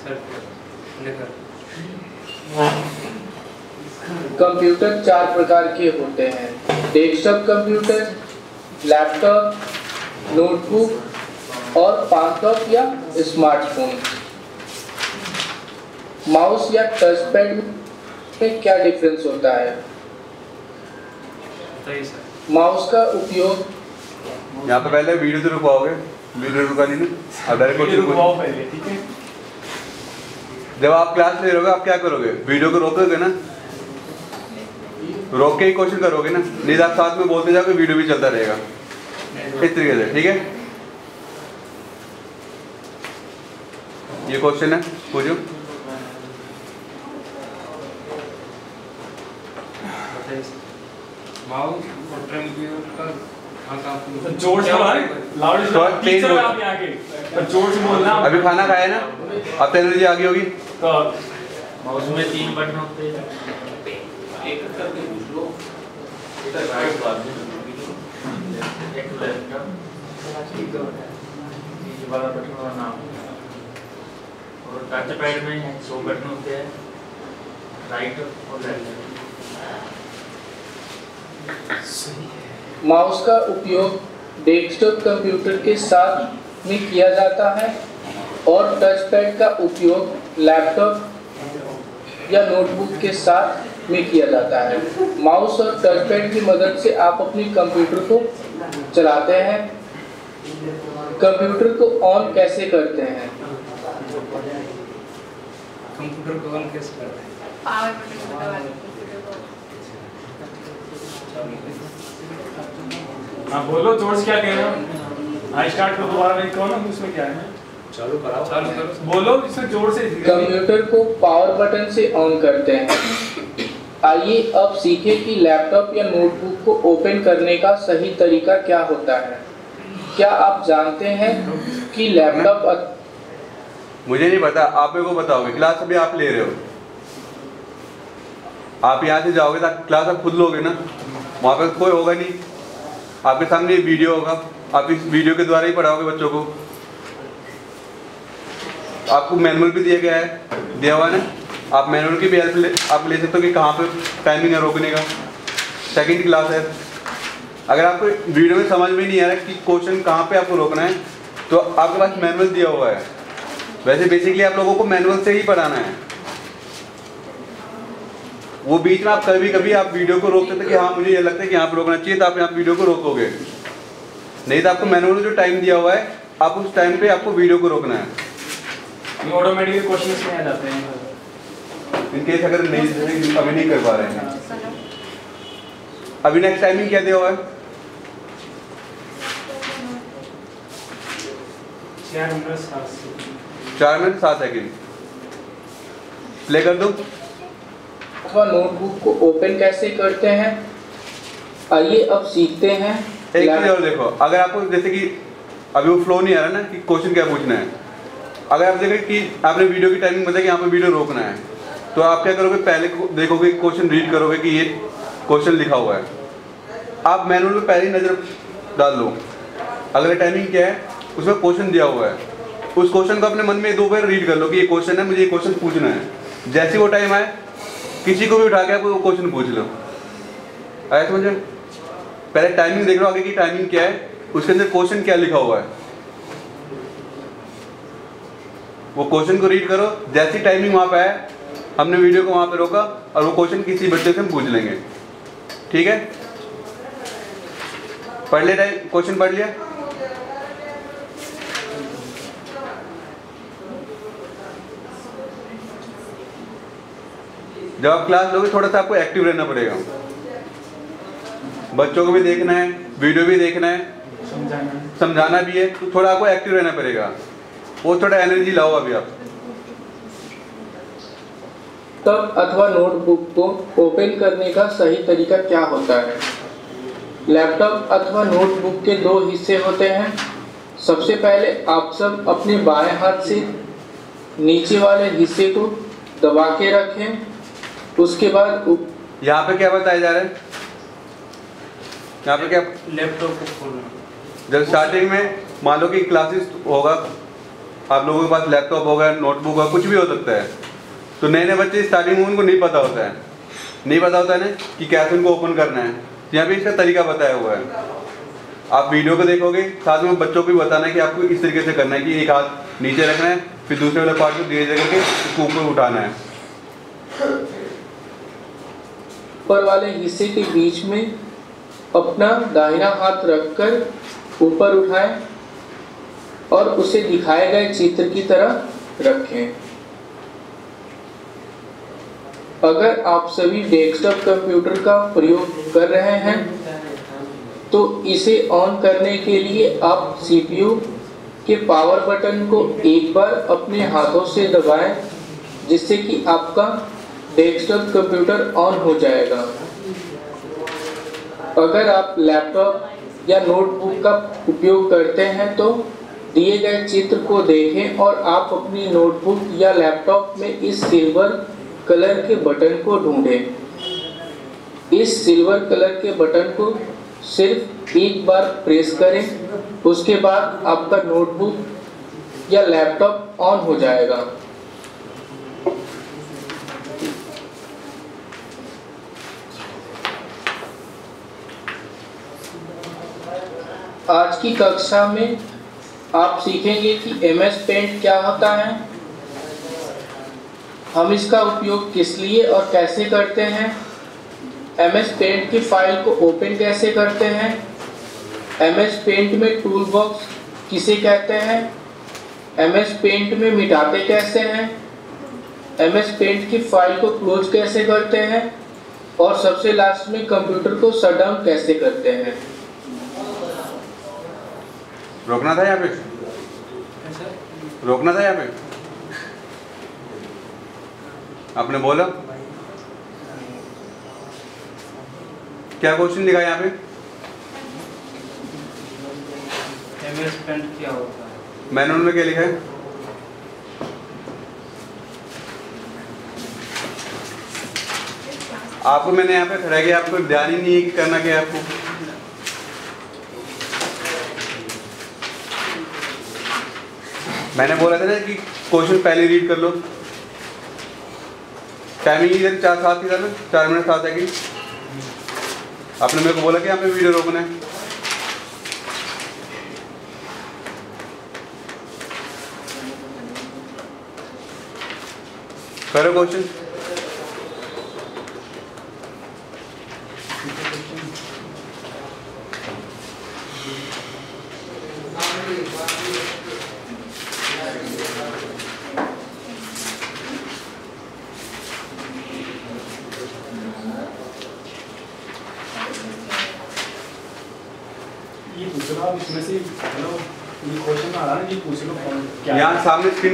Computer 4 प्रकार के होते हैं: डेस्कटॉप कंप्यूटर, लैपटॉप, नोटबुक और पामटॉप या स्मार्टफोन। माउस या टच पैड में क्या डिफरेंस होता है? माउस का उपयोग, यहाँ पे पहले वीडियो तो रुकवाओगे, वीडियो रुका नहीं ना, अब डायरेक्ट क्वेश्चन रुकवाओ पहले, ठीक है। जब आप क्लास ले रहोगे आप क्या करोगे? वीडियो को रोकोगे ना, रोक के ही क्वेश्चन करोगे ना, नहीं आप साथ में बोलते जाओगे, वीडियो भी चलता रहेगा इस तरीके से, ठीक है। ये क्वेश्चन है, पूछो। माउस और कंप्यूटर जोर से लाउड टीचर आप यहाँ के पर जोर से बोलना। अभी खाना खाया ना, अब तो एनर्जी आ गई होगी। तो माउस में 3 बटन होते हैं, एक करके पूछ लो, इधर राइट वाला एक लेफ्ट का, नीचे वाला बटन का नाम, और टच पैड में 100 बटन होते हैं, राइट और लेफ्ट। माउस का उपयोग डेस्कटॉप कंप्यूटर के साथ में किया जाता है और टच पैड का उपयोग लैपटॉप या नोटबुक के साथ में किया जाता है। माउस और टच पैड की मदद से आप अपने कंप्यूटर को चलाते हैं। कंप्यूटर को ऑन कैसे करते हैं? कंप्यूटर को ऑन कैसे करते हैं? पावर बटन दबा के कंप्यूटर को। हाँ बोलो, जोर से क्या कह रहे हो? आई स्टार्ट को दोबारा नहीं कहो ना, उसमें क्या है? चालू करो बोलो इसमें जोर से। कंप्यूटर को पावर बटन से ऑन करते हैं। आइए अब सीखें कि लैपटॉप या नोटबुक को ओपन करने का सही तरीका क्या होता है। क्या आप जानते हैं कि लैपटॉप, मुझे नहीं पता, आप मेरे को बताओगे। क्लास अभी आप ले रहे हो, आप यहाँ से जाओगे तो क्लास आप खुद लोगे ना, वहाँ पे कोई होगा नहीं, आपके सामने वीडियो होगा, आप इस वीडियो के द्वारा ही पढ़ाओगे बच्चों को। आपको मैनुअल भी दिया गया है, दिया हुआ है ना, आप मैनुअल की भी हेल्प आप ले सकते हो कि कहाँ पे टाइमिंग है रोकने का। सेकंड क्लास है, अगर आपको वीडियो में समझ में नहीं आ रहा कि क्वेश्चन कहाँ पे आपको रोकना है तो आपके पास मैनुअल दिया हुआ है। वैसे बेसिकली आप लोगों को मैनुअल से ही पढ़ाना है। वो बीच में आप कभी कभी आप वीडियो को रोकते थे कि हाँ मुझे ये लगता है कि यहाँ पे रोकना चाहिए, तो आप यहाँ वीडियो को रोकोगे, नहीं तो आपको मैनुअल में जो टाइम दिया हुआ है आप उस टाइम पे आपको वीडियो को रोकना है। ऑटोमेटिकली क्वेश्चंस में आ जाते हैं इन केस अगर नहीं अभी नहीं कर पा रहे हैं। अभी नेक्स्ट टाइमिंग क्या दिया हुआ है? 4 मिनट 7 सेकंड। प्ले कर दो। अथवा नोटबुक को ओपन कैसे करते हैं, आइए अब सीखते हैं। एक चीज और देखो, अगर आपको जैसे कि अभी वो फ्लो नहीं आ रहा ना कि क्वेश्चन क्या पूछना है, अगर आप देखें कि आपने वीडियो की टाइमिंग बताया कि यहाँ पे वीडियो रोकना है, तो आप क्या करोगे, पहले देखोगे क्वेश्चन रीड करोगे कि ये क्वेश्चन लिखा हुआ है, आप मैनुअल में पहले ही नज़र डाल लो। अगला टाइमिंग क्या है, उसमें क्वेश्चन दिया हुआ है, उस क्वेश्चन को अपने मन में 2 बार रीड कर लो कि ये क्वेश्चन है, मुझे ये क्वेश्चन पूछना है। जैसे वो टाइम आए किसी को भी उठा के आप वो क्वेश्चन पूछ लो। आया समझे? पहले टाइमिंग देख लो, आगे की टाइमिंग क्या है, उसके अंदर क्वेश्चन क्या लिखा हुआ है, वो क्वेश्चन को रीड करो। जैसी टाइमिंग वहाँ पे आए, हमने वीडियो को वहाँ पे रोका और वो क्वेश्चन किसी बच्चे से हम पूछ लेंगे। ठीक है, पढ़ लिया टाइम, क्वेश्चन पढ़ लिया। जब आप क्लास लोगे थोड़ा सा आपको एक्टिव रहना पड़ेगा, बच्चों को भी देखना है, वीडियो भी देखना है, समझाना भी है, तो थोड़ा आपको एक्टिव रहना पड़ेगा। वो थोड़ा एनर्जी लाओ अभी आप। लैपटॉप अथवा नोटबुक को ओपन करने का सही तरीका क्या होता है? लैपटॉप अथवा नोटबुक के 2 हिस्से होते हैं। सबसे पहले आप सब अपने बाएं हाथ से नीचे वाले हिस्से को दबा के रखें। उसके बाद यहाँ पे क्या बताया जा रहा है? यहाँ पे क्या? लैपटॉप को खोलना। जब स्टार्टिंग में मान लो कि क्लासेस होगा, आप लोगों के पास लैपटॉप होगा, नोटबुक होगा, कुछ भी हो सकता है। तो नए नए बच्चे स्टार्टिंग में उनको नहीं पता होता है ना कि कैसे उनको ओपन करना है। यहाँ पे इसका तरीका बताया हुआ है। आप वीडियो को देखोगे, साथ में बच्चों को भी बताना है कि आपको इस तरीके से करना है कि एक हाथ नीचे रखना है, फिर दूसरे वाले पार्ट को धीरे धीरे करके इसको ऊपर उठाना है। ऊपर वाले हिस्से के बीच में अपना दाहिना हाथ रखकर ऊपर उठाएं और उसे दिखाए गए चित्र की तरह रखें। अगर आप सभी डेस्कटॉप कंप्यूटर का प्रयोग कर रहे हैं तो इसे ऑन करने के लिए आप सीपीयू के पावर बटन को एक बार अपने हाथों से दबाएं, जिससे कि आपका डेस्कटॉप कंप्यूटर ऑन हो जाएगा। अगर आप लैपटॉप या नोटबुक का उपयोग करते हैं तो दिए गए चित्र को देखें और आप अपनी नोटबुक या लैपटॉप में इस सिल्वर कलर के बटन को ढूंढें। इस सिल्वर कलर के बटन को सिर्फ एक बार प्रेस करें, उसके बाद आपका नोटबुक या लैपटॉप ऑन हो जाएगा। आज की कक्षा में आप सीखेंगे कि MS पेंट क्या होता है, हम इसका उपयोग किस लिए और कैसे करते हैं, MS पेंट की फाइल को ओपन कैसे करते हैं, MS पेंट में टूल बॉक्स किसे कहते हैं, MS पेंट में मिटाते कैसे हैं, MS पेंट की फाइल को क्लोज कैसे करते हैं और सबसे लास्ट में कंप्यूटर को शट डाउन कैसे करते हैं। रोकना था यहाँ पे, रोकना था यहाँ पे, आपने बोला क्या क्वेश्चन लिखा है यहाँ पे? MS पेंट क्या होता है? मैनुअल में क्या लिखा है? आपको मैंने यहाँ पे खड़ा किया, आपको ध्यान ही नहीं है कि करना क्या है आपको। मैंने बोला था ना कि क्वेश्चन पहले रीड कर लो। टाइमिंग इधर 4 मिनट 7 सेकंड। आपने मेरे को बोला कि यहाँ पे वीडियो रोकना है। करो क्वेश्चन। ये पूछ लो आप इसमें से, हेलो ये क्वेश्चन आ रहा है, ये पूछ लो क्या यहाँ सामने स्क्रीन